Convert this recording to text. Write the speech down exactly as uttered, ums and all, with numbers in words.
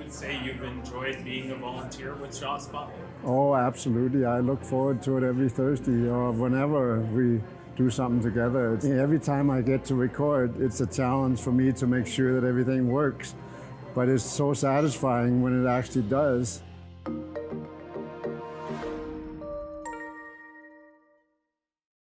would say you've enjoyed being a volunteer with ShotSpot? Oh, absolutely. I look forward to it every Thursday or whenever we do something together. Every time I get to record, it's a challenge for me to make sure that everything works. But it's so satisfying when it actually does.